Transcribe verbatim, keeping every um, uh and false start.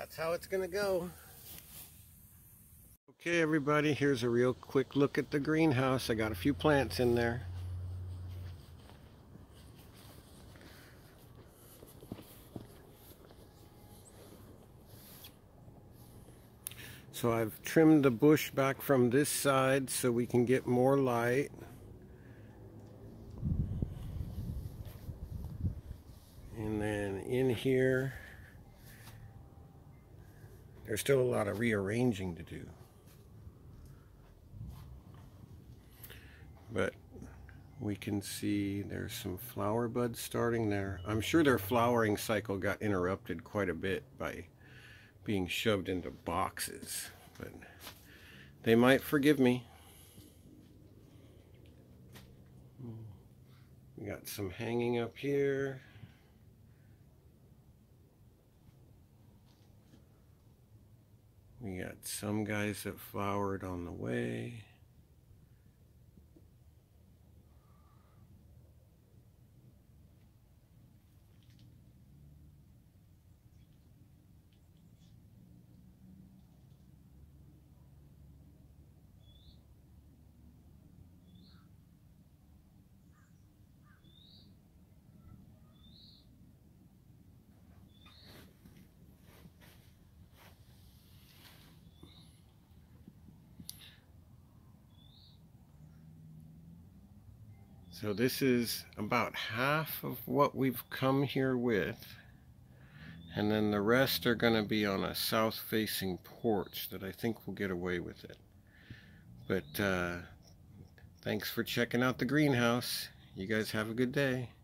that's how it's gonna go. Okay everybody, here's a real quick look at the greenhouse. I got a few plants in there. So I've trimmed the bush back from this side so we can get more light. And then in here, there's still a lot of rearranging to do. But we can see there's some flower buds starting there. I'm sure their flowering cycle got interrupted quite a bit by being shoved into boxes, but they might forgive me. We got some hanging up here. We got some guys that flowered on the way. So this is about half of what we've come here with, and then the rest are going to be on a south-facing porch that I think will get away with it. But uh, thanks for checking out the greenhouse. You guys have a good day.